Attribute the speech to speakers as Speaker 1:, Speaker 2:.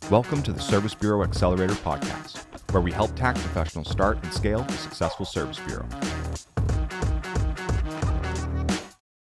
Speaker 1: Welcome to the Service Bureau Accelerator Podcast, where we help tax professionals start and scale a successful service bureau.